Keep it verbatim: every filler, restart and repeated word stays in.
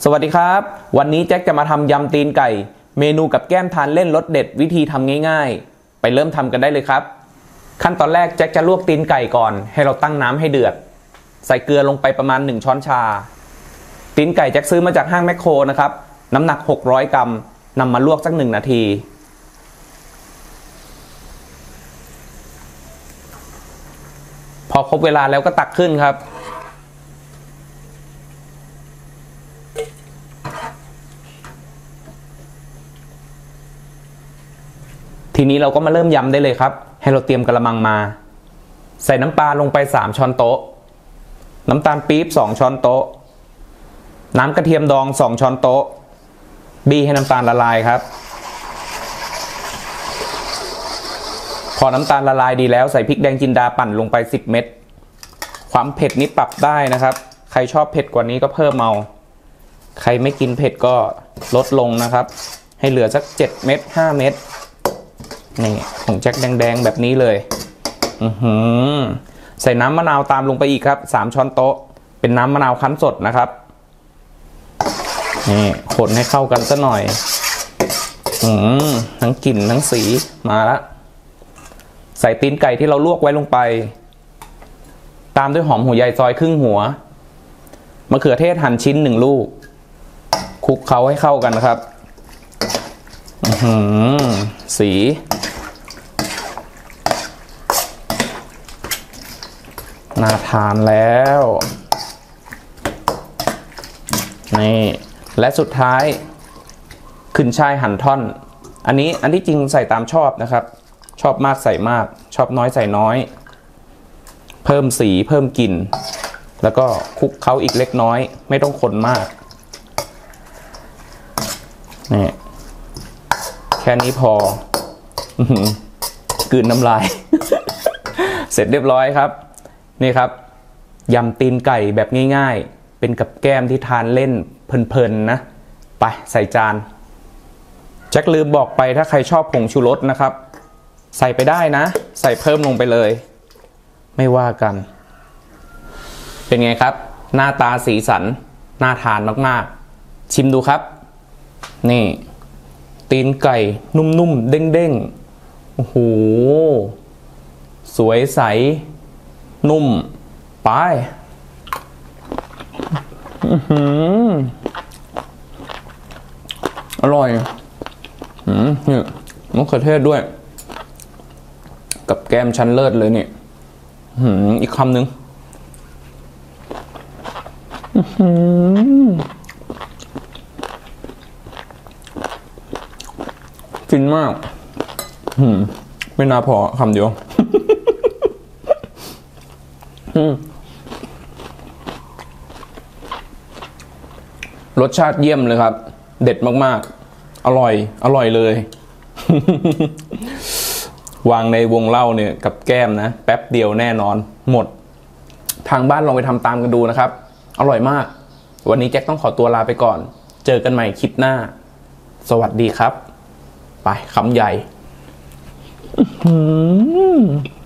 สวัสดีครับวันนี้แจ็คจะมาทำยำตีนไก่เมนูกับแก้มทานเล่นรสเด็ดวิธีทำง่ายๆไปเริ่มทำกันได้เลยครับขั้นตอนแรกแจ็คจะลวกตีนไก่ก่อนให้เราตั้งน้ำให้เดือดใส่เกลือลงไปประมาณหนึ่งช้อนชาตีนไก่แจ็คซื้อมาจากห้างแมคโครนะครับน้ำหนักหกร้อยกรัมนำมาลวกสักหนึ่งนาทีพอครบเวลาแล้วก็ตักขึ้นครับทีนี้เราก็มาเริ่มยำได้เลยครับให้เราเตรียมกระมังมาใส่น้ำปลาลงไปสามช้อนโต๊ะน้ำตาลปี๊บสองช้อนโต๊ะน้ำกระเทียมดองสองช้อนโต๊ะบี้ให้น้ำตาลละลายครับพอน้ำตาลละลายดีแล้วใส่พริกแดงจินดาปั่นลงไปสิบเม็ดความเผ็ดนี้ปรับได้นะครับใครชอบเผ็ดกว่านี้ก็เพิ่มเอาใครไม่กินเผ็ดก็ลดลงนะครับให้เหลือสักเจ็ดเม็ดห้าเม็ดนี่ของแจ็คแดงๆแบบนี้เลยอือหือใส่น้ำมะนาวตามลงไปอีกครับสามช้อนโต๊ะเป็นน้ำมะนาวคั้นสดนะครับนี่คนให้เข้ากันซะหน่อยอืมทั้งกลิ่นทั้งสีมาแล้วใส่ตีนไก่ที่เราลวกไว้ลงไปตามด้วยหอมหัวใหญ่ซอยครึ่งหัวมะเขือเทศหั่นชิ้นหนึ่งลูกคลุกเคล้าให้เข้ากันนะครับอือหือสีน่าทานแล้วนี่และสุดท้ายขึ้นช่ายหั่นท่อนอันนี้อันที่จริงใส่ตามชอบนะครับชอบมากใส่มากชอบน้อยใส่น้อยเพิ่มสีเพิ่มกลิ่นแล้วก็คลุกเคล้าอีกเล็กน้อยไม่ต้องคนมากนี่แค่นี้พอกลืนน้ำลาย เสร็จเรียบร้อยครับนี่ครับยำตีนไก่แบบง่ายๆเป็นกับแก้มที่ทานเล่นเพลินๆนะไปใส่จานแจ็คลืมบอกไปถ้าใครชอบผงชูรสนะครับใส่ไปได้นะใส่เพิ่มลงไปเลยไม่ว่ากันเป็นไงครับหน้าตาสีสันน่าทานมากๆชิมดูครับนี่ตีนไก่นุ่มๆเด้งๆโอ้โหสวยใสนุ่มไปอื้อหืออร่อยอืมนี่มะเขือเทศด้วยกับแก้มชั้นเลิศเลยเนี่ยหืมอีกคำหนึ่งอื้อหือฟินมากหืมไม่น่าพอคำเดียวรสชาติเยี่ยมเลยครับเด็ดมากๆอร่อยอร่อยเลย วางในวงเล่าเนี่ยกับแก้มนะแป๊บเดียวแน่นอนหมดทางบ้านลองไปทำตามกันดูนะครับอร่อยมากวันนี้แจ็คต้องขอตัวลาไปก่อนเจอกันใหม่คลิปหน้าสวัสดีครับไปคำใหญ่